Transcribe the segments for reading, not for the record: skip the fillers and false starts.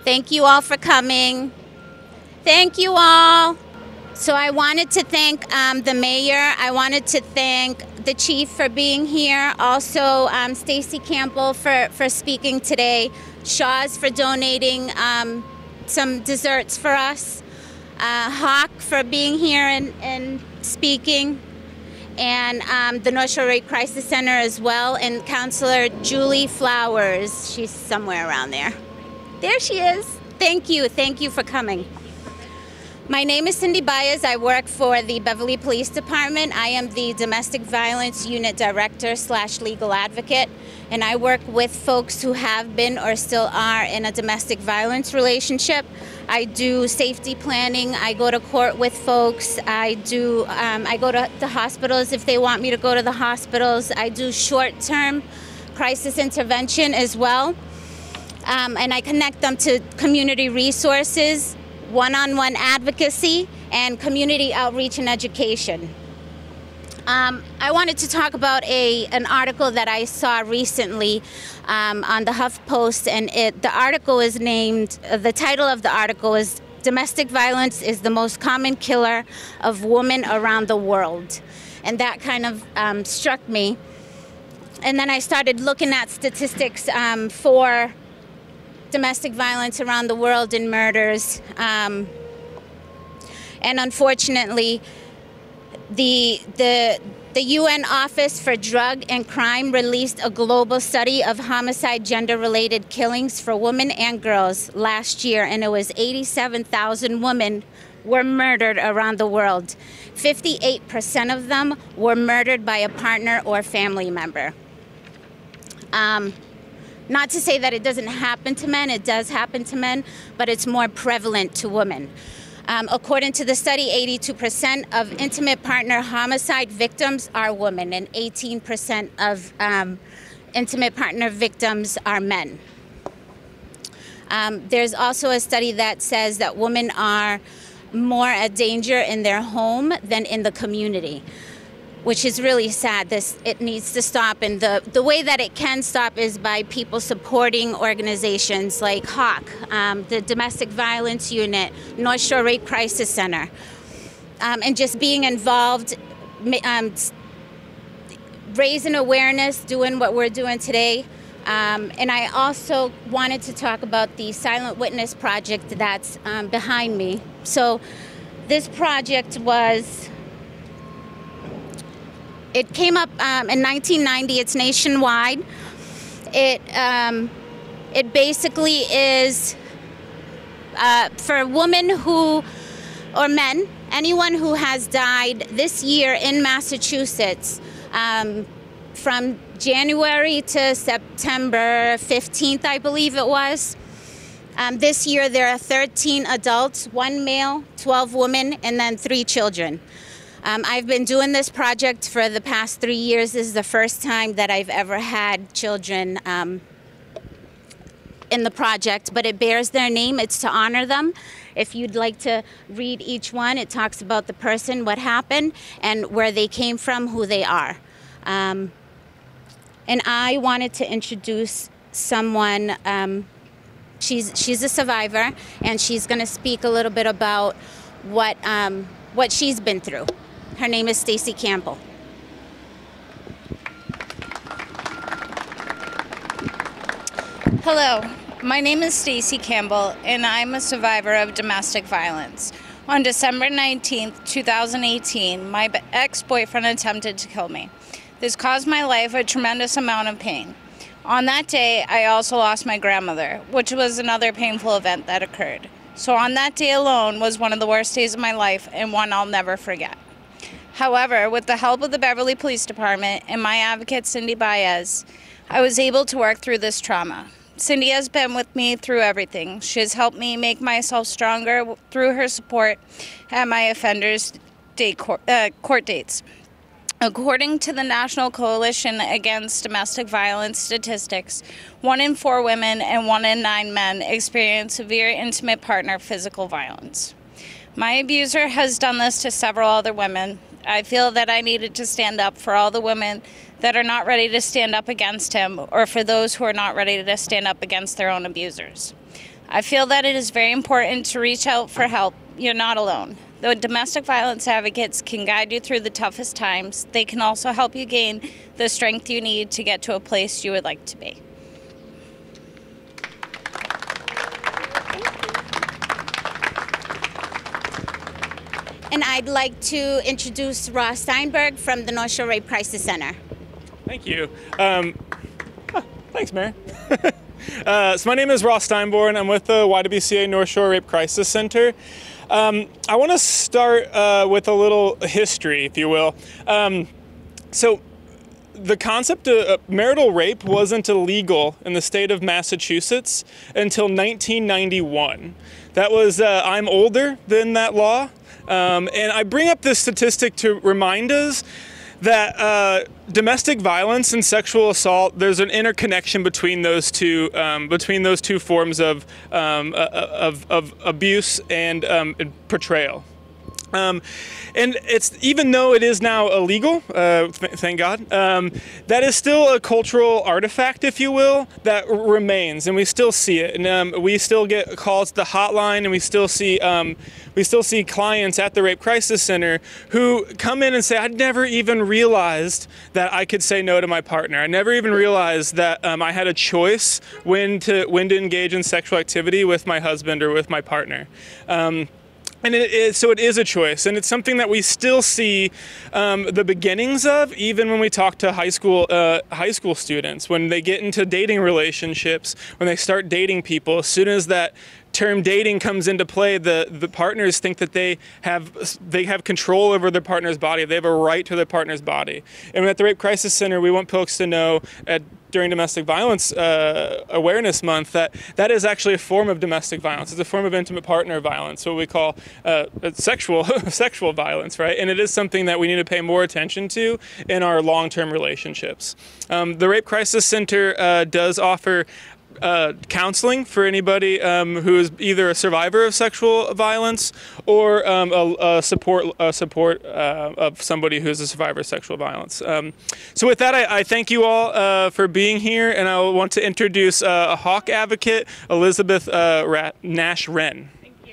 Thank you all for coming. Thank you all. So I wanted to thank the mayor. I wanted to thank the chief for being here. Also, Stacy Campbell for speaking today. Shaw's for donating some desserts for us. Hawk for being here and speaking. And the North Shore Rape Crisis Center as well. And Counselor Julie Flowers. She's somewhere around there. There she is. Thank you. Thank you for coming. My name is Cindy Baez. I work for the Beverly Police Department. I am the Domestic Violence Unit Director / legal advocate, and I work with folks who have been or still are in a domestic violence relationship. I do safety planning. I go to court with folks. I go to the hospitals if they want me to go to the hospitals. I do short-term crisis intervention as well, and I connect them to community resources, one-on-one advocacy, and community outreach and education. I wanted to talk about an article that I saw recently on the HuffPost, and the article is named, the title of the article is "Domestic Violence is the Most Common Killer of Women Around the World." And that kind of struck me. And then I started looking at statistics for domestic violence around the world and murders. And unfortunately, the UN Office for Drug and Crime released a global study of homicide gender-related killings for women and girls last year, and it was 87,000 women were murdered around the world. 58% of them were murdered by a partner or family member. Not to say that it doesn't happen to men, it does happen to men, but it's more prevalent to women. According to the study, 82% of intimate partner homicide victims are women, and 18% of intimate partner victims are men. There's also a study that says that women are more a danger in their home than in the community, which is really sad. It needs to stop, and the way that it can stop is by people supporting organizations like HAWK, the Domestic Violence Unit, North Shore Rape Crisis Center, and just being involved, raising awareness, doing what we're doing today. And I also wanted to talk about the Silent Witness Project that's behind me. So this project it came up in 1990. It's nationwide. It basically is for women or men, anyone who has died this year in Massachusetts, from January to September 15th, I believe it was. This year there are 13 adults, 1 male, 12 women, and then 3 children. I've been doing this project for the past 3 years. This is the first time that I've ever had children in the project, but it bears their name. It's to honor them. If you'd like to read each one, it talks about the person, what happened, and where they came from, who they are. And I wanted to introduce someone. She's a survivor, and she's going to speak a little bit about what she's been through. Her name is Stacy Campbell. Hello, my name is Stacy Campbell, and I'm a survivor of domestic violence. On December 19th, 2018, my ex-boyfriend attempted to kill me. This caused my life a tremendous amount of pain. On that day, I also lost my grandmother, which was another painful event that occurred. So on that day alone was one of the worst days of my life, and one I'll never forget. However, with the help of the Beverly Police Department and my advocate, Cindy Baez, I was able to work through this trauma. Cindy has been with me through everything. She has helped me make myself stronger through her support at my offenders' court dates. According to the National Coalition Against Domestic Violence statistics, 1 in 4 women and 1 in 9 men experience severe intimate partner physical violence. My abuser has done this to several other women. I feel that I needed to stand up for all the women that are not ready to stand up against him, or for those who are not ready to stand up against their own abusers. I feel that it is very important to reach out for help. You're not alone. The domestic violence advocates can guide you through the toughest times. They can also help you gain the strength you need to get to a place you would like to be. And I'd like to introduce Ross Steinberg from the North Shore Rape Crisis Center. Thank you. Thanks, Mary. So my name is Ross Steinborn. I'm with the YWCA North Shore Rape Crisis Center. I want to start with a little history, if you will. So the concept of marital rape wasn't illegal in the state of Massachusetts until 1991. That was, I'm older than that law. And I bring up this statistic to remind us that domestic violence and sexual assault, there's an interconnection between those two forms of abuse and portrayal. And it's, even though it is now illegal, thank God, that is still a cultural artifact, if you will, that remains, and we still see it. And we still get calls to the hotline, and we still see clients at the Rape Crisis Center who come in and say, "I never even realized that I could say no to my partner. I never even realized that I had a choice when to engage in sexual activity with my husband or with my partner." And so it is a choice, and it's something that we still see the beginnings of, even when we talk to high school students, when they get into dating relationships, when they start dating people. As soon as that term dating comes into play, the partners think that they have control over their partner's body. They have a right to their partner's body. And at the Rape Crisis Center, we want folks to know during Domestic Violence Awareness Month that is actually a form of domestic violence. It's a form of intimate partner violence, what we call sexual violence, right? And it is something that we need to pay more attention to in our long-term relationships. The Rape Crisis Center does offer counseling for anybody who is either a survivor of sexual violence or a support of somebody who's a survivor of sexual violence. So with that, I thank you all for being here, and I want to introduce a Hawk advocate, Elizabeth Nash Wren.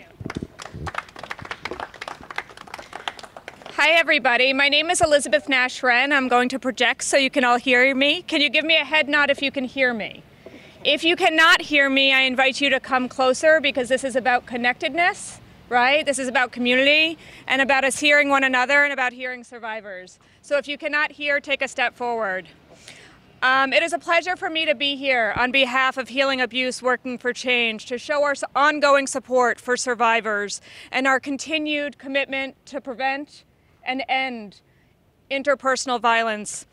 Hi everybody, my name is Elizabeth Nash Wren. I'm going to project so you can all hear me. Can you give me a head nod if you can hear me? If you cannot hear me, I invite you to come closer, because this is about connectedness, right? This is about community and about us hearing one another and about hearing survivors. So if you cannot hear, take a step forward. It is a pleasure for me to be here on behalf of Healing Abuse Working for Change to show our ongoing support for survivors and our continued commitment to prevent and end interpersonal violence.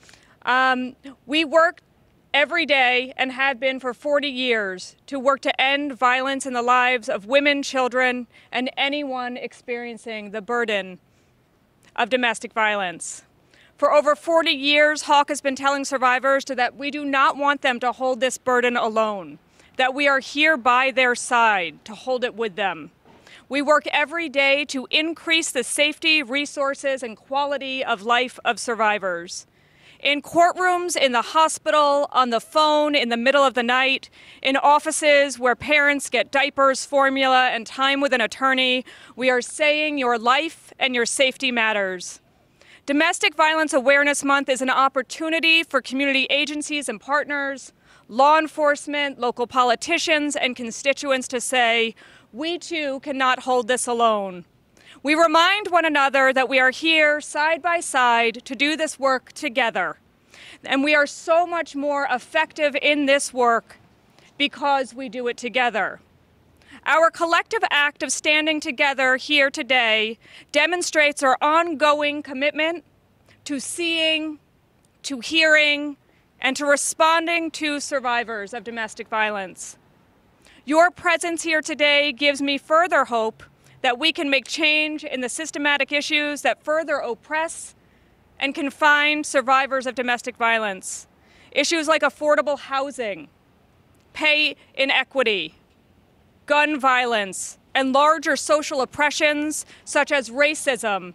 We work every day, and have been for 40 years, to work to end violence in the lives of women, children, and anyone experiencing the burden of domestic violence. For over 40 years, Hawk has been telling survivors that we do not want them to hold this burden alone, that we are here by their side to hold it with them. We work every day to increase the safety, resources, and quality of life of survivors. In courtrooms, in the hospital, on the phone, in the middle of the night, in offices where parents get diapers, formula, and time with an attorney, we are saying your life and your safety matters. Domestic Violence Awareness Month is an opportunity for community agencies and partners, law enforcement, local politicians, and constituents to say, we too cannot hold this alone. We remind one another that we are here side by side to do this work together. And we are so much more effective in this work because we do it together. Our collective act of standing together here today demonstrates our ongoing commitment to seeing, to hearing, and to responding to survivors of domestic violence. Your presence here today gives me further hope that we can make change in the systematic issues that further oppress and confine survivors of domestic violence. Issues like affordable housing, pay inequity, gun violence, and larger social oppressions such as racism,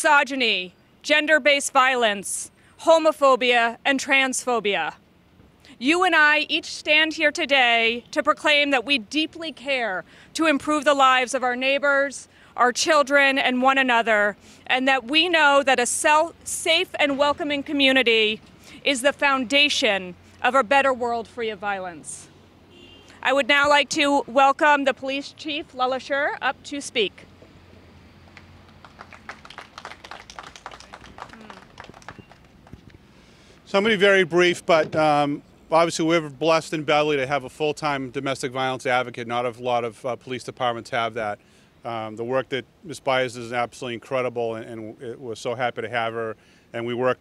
misogyny, gender-based violence, homophobia, and transphobia. You and I each stand here today to proclaim that we deeply care to improve the lives of our neighbors, our children, and one another, and that we know that a safe and welcoming community is the foundation of a better world free of violence. I would now like to welcome the Police Chief, Lalashur, up to speak. So I'm going to be very brief, but obviously we're blessed in Beverly to have a full-time domestic violence advocate. Not a lot of police departments have that. The work that Ms. Byers is absolutely incredible, and we're so happy to have her. And we work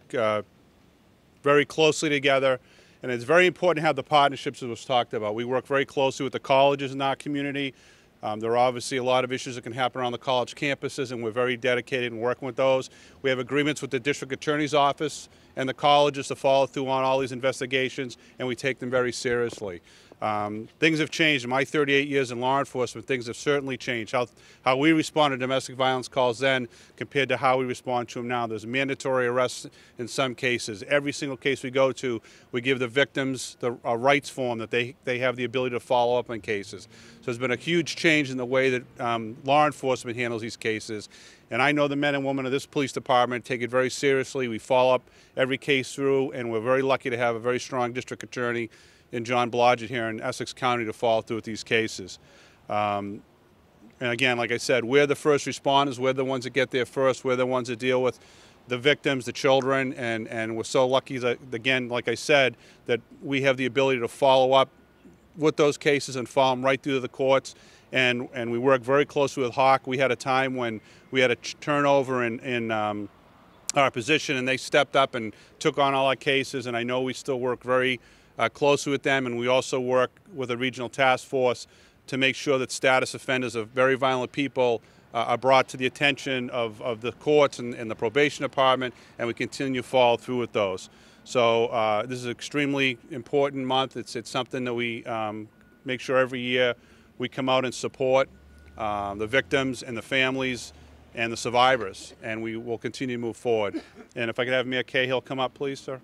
very closely together. And it's very important to have the partnerships that was talked about. We work very closely with the colleges in our community. There are obviously a lot of issues that can happen around the college campuses, and we're very dedicated in working with those. We have agreements with the district attorney's office and the colleges to follow through on all these investigations, and we take them very seriously. Things have changed. In my 38 years in law enforcement, things have certainly changed. How we respond to domestic violence calls then compared to how we respond to them now. There's mandatory arrests in some cases. Every single case we go to, we give the victims a rights form that they have the ability to follow up on cases. So there's been a huge change in the way that law enforcement handles these cases. And I know the men and women of this police department take it very seriously. We follow up every case through, and we're very lucky to have a very strong district attorney in John Blodgett here in Essex County to follow through with these cases. And again, like I said, we're the first responders. We're the ones that get there first. We're the ones that deal with the victims, the children, and we're so lucky that, again, like I said, that we have the ability to follow up with those cases and follow them right through to the courts. And we work very closely with Hawk. We had a time when we had a turnover in our position, and they stepped up and took on all our cases, and I know we still work very closely with them, and we also work with a regional task force to make sure that status offenders of very violent people are brought to the attention of the courts and the probation department, and we continue to follow through with those. So this is an extremely important month. It's something that we make sure every year we come out and support the victims and the families and the survivors, and we will continue to move forward. And if I could have Mayor Cahill come up, please, sir.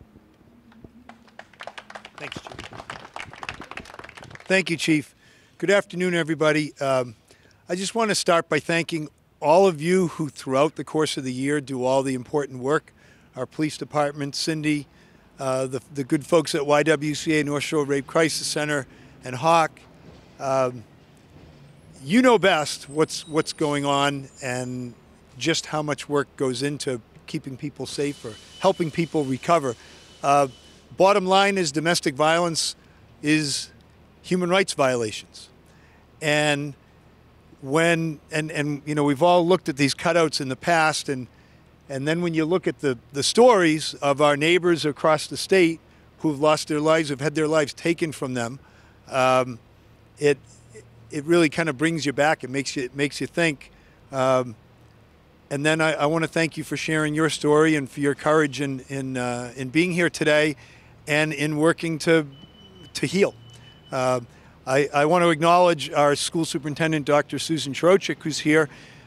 Thanks, Chief. Thank you, Chief. Good afternoon, everybody. I just want to start by thanking all of you who throughout the course of the year do all the important work. Our police department, Cindy, the good folks at YWCA, North Shore Rape Crisis Center, and Hawk. You know best what's going on and just how much work goes into keeping people safe or helping people recover. Bottom line is domestic violence is human rights violations. And when, you know, we've all looked at these cutouts in the past, and then when you look at the stories of our neighbors across the state who've lost their lives, who've had their lives taken from them, it really kind of brings you back. It makes you think. And then I want to thank you for sharing your story and for your courage in being here today and in working to heal. I want to acknowledge our school superintendent, Dr. Susan Chrochik, who's here.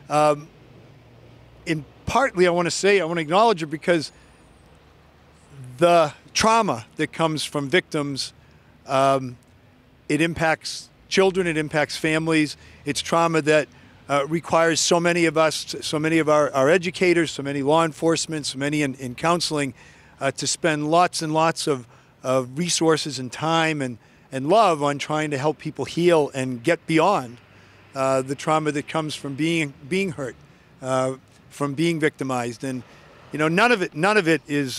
Partly I want to acknowledge her because the trauma that comes from victims, it impacts children, it impacts families. It's trauma that requires so many of us, so many of our educators, so many law enforcement, so many in counseling, to spend lots and lots of resources and time and love on trying to help people heal and get beyond the trauma that comes from being hurt, from being victimized. And you know, none of it is.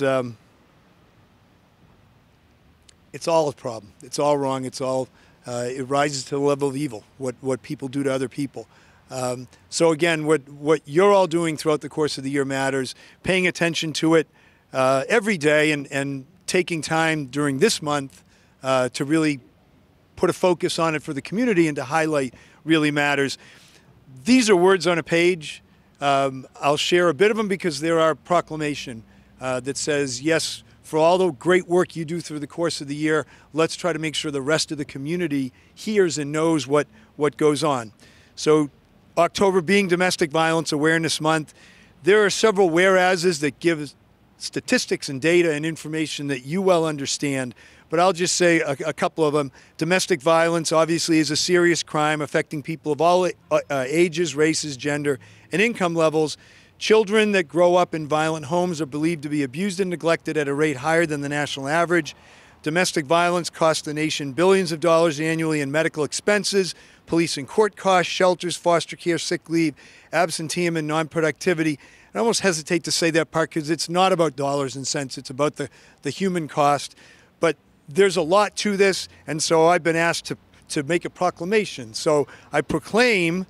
It's all a problem. It's all wrong. It's all. It rises to the level of evil. What people do to other people. So again, what you're all doing throughout the course of the year matters. Paying attention to it every day and taking time during this month to really put a focus on it for the community and to highlight really matters. These are words on a page. I'll share a bit of them because they're our proclamation that says, yes, for all the great work you do through the course of the year, let's try to make sure the rest of the community hears and knows what goes on. So October being Domestic Violence Awareness Month, there are several whereases that give statistics and data and information that you well understand, but I'll just say a couple of them. Domestic violence obviously is a serious crime affecting people of all ages, races, gender, and income levels. Children that grow up in violent homes are believed to be abused and neglected at a rate higher than the national average. Domestic violence costs the nation billions of dollars annually in medical expenses, police and court costs, shelters, foster care, sick leave, absenteeism, and non-productivity. I almost hesitate to say that part because it's not about dollars and cents. It's about the human cost. But there's a lot to this, and so I've been asked to make a proclamation. So I proclaim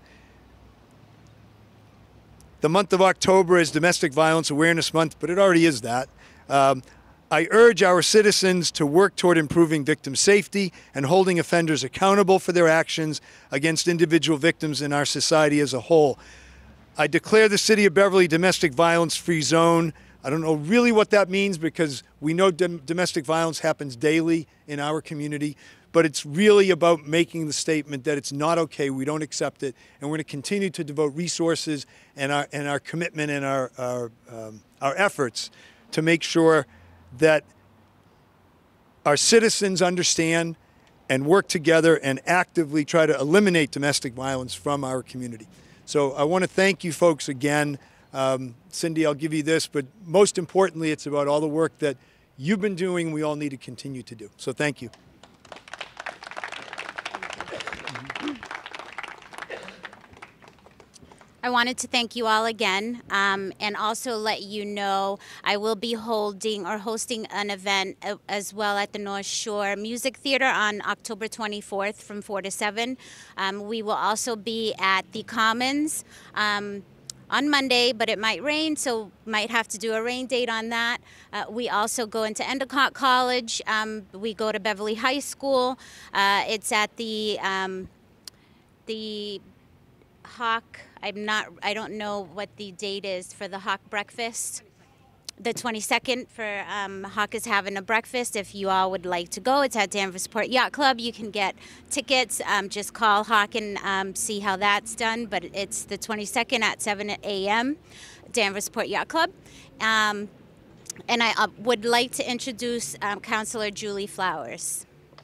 the month of October as Domestic Violence Awareness Month, but it already is that. I urge our citizens to work toward improving victim safety and holding offenders accountable for their actions against individual victims in our society as a whole. I declare the City of Beverly domestic violence-free zone. I don't know really what that means because we know domestic violence happens daily in our community, but it's really about making the statement that it's not okay, we don't accept it, and we're going to continue to devote resources and our commitment and our efforts to make sure that our citizens understand and work together and actively try to eliminate domestic violence from our community. So I want to thank you folks again. Cindy, I'll give you this, but most importantly, it's about all the work that you've been doing, we all need to continue to do. So thank you. I wanted to thank you all again and also let you know I will be hosting an event as well at the North Shore Music Theater on October 24th from 4 to 7. We will also be at the Commons on Monday, but it might rain, so might have to do a rain date on that. We also go into Endicott College. We go to Beverly High School. It's at the Hawk. I don't know what the date is for the Hawk breakfast. The 22nd for Hawk is having a breakfast. If you all would like to go, it's at Danversport Yacht Club. You can get tickets. Just call Hawk and see how that's done. But it's the 22nd at 7 a.m. Danversport Yacht Club. And I would like to introduce Councilor Julie Flowers.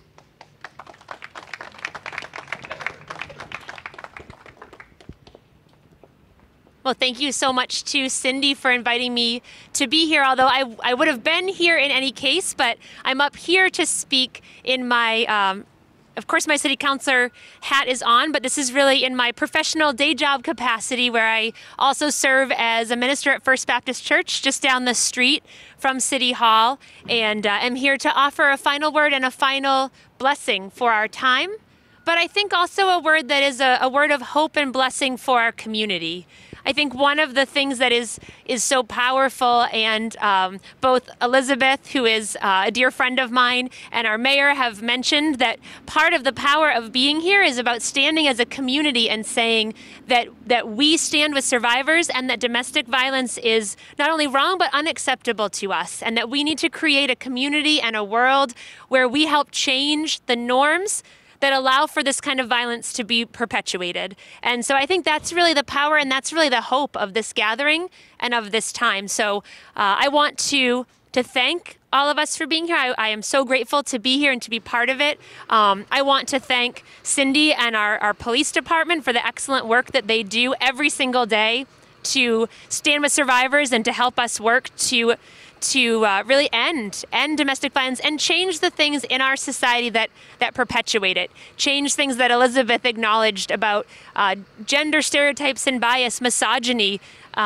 Well, thank you so much to Cindy for inviting me to be here, although I would have been here in any case, but I'm up here to speak in my, of course, my city councilor hat is on, but this is really in my professional day job capacity where I also serve as a minister at First Baptist Church just down the street from City Hall, and am here to offer a final word and a final blessing for our time, but I think also a word that is a word of hope and blessing for our community. I think one of the things that is so powerful, and both Elizabeth, who is a dear friend of mine, and our mayor have mentioned that part of the power of being here is about standing as a community and saying that we stand with survivors and that domestic violence is not only wrong but unacceptable to us, and that we need to create a community and a world where we help change the norms that allow for this kind of violence to be perpetuated. And so I think that's really the power and that's really the hope of this gathering and of this time. So I want to thank all of us for being here. I am so grateful to be here and to be part of it. I want to thank Cindy and our police department for the excellent work that they do every single day to stand with survivors and to help us work to really end domestic violence and change the things in our society that perpetuate it. Change things that Elizabeth acknowledged about gender stereotypes and bias, misogyny,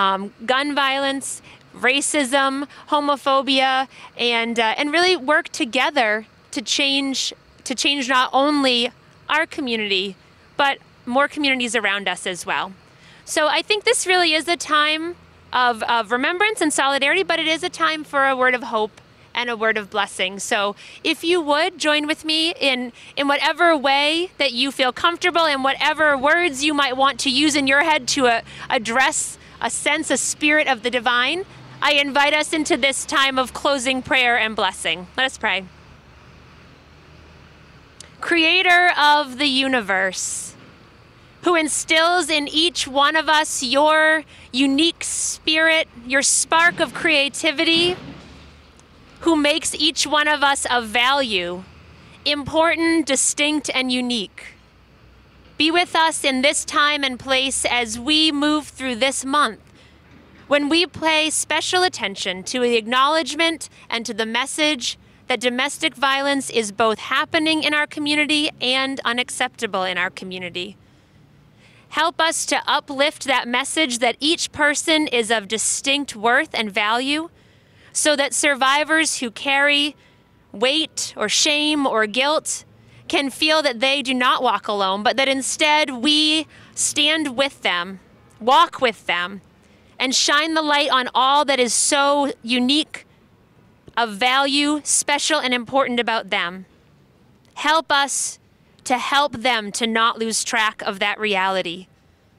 gun violence, racism, homophobia, and really work together to change not only our community, but more communities around us as well. So I think this really is a time of remembrance and solidarity, but it is a time for a word of hope and a word of blessing. So if you would join with me in whatever way that you feel comfortable, and whatever words you might want to use in your head to address a sense, a spirit of the divine, I invite us into this time of closing prayer and blessing. Let us pray. Creator of the universe, who instills in each one of us your unique spirit, your spark of creativity, who makes each one of us of value, important, distinct, and unique. Be with us in this time and place as we move through this month, when we pay special attention to the acknowledgement and to the message that domestic violence is both happening in our community and unacceptable in our community. Help us to uplift that message that each person is of distinct worth and value, so that survivors who carry weight or shame or guilt can feel that they do not walk alone, but that instead we stand with them, walk with them, and shine the light on all that is so unique, of value, special, and important about them. Help us to help them to not lose track of that reality.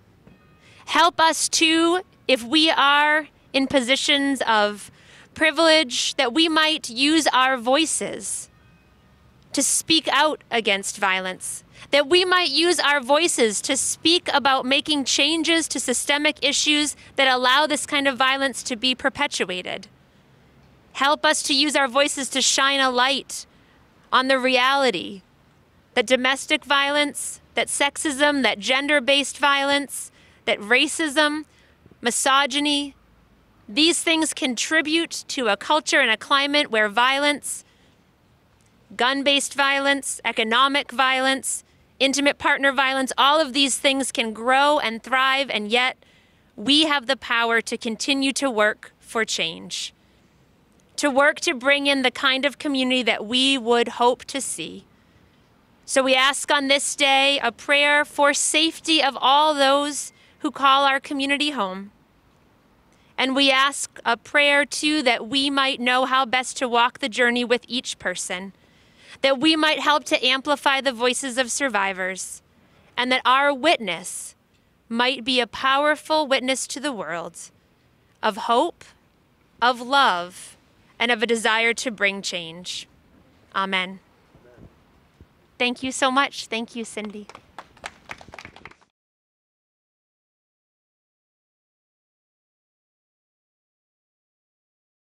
Help us to, if we are in positions of privilege, that we might use our voices to speak out against violence, that we might use our voices to speak about making changes to systemic issues that allow this kind of violence to be perpetuated. Help us to use our voices to shine a light on the reality that domestic violence, that sexism, that gender-based violence, that racism, misogyny, these things contribute to a culture and a climate where violence, gun-based violence, economic violence, intimate partner violence, all of these things can grow and thrive, and yet we have the power to continue to work for change, to work to bring in the kind of community that we would hope to see. So we ask on this day a prayer for safety of all those who call our community home. And we ask a prayer, too, that we might know how best to walk the journey with each person, that we might help to amplify the voices of survivors, and that our witness might be a powerful witness to the world of hope, of love, and of a desire to bring change. Amen. Thank you so much. Thank you, Cindy.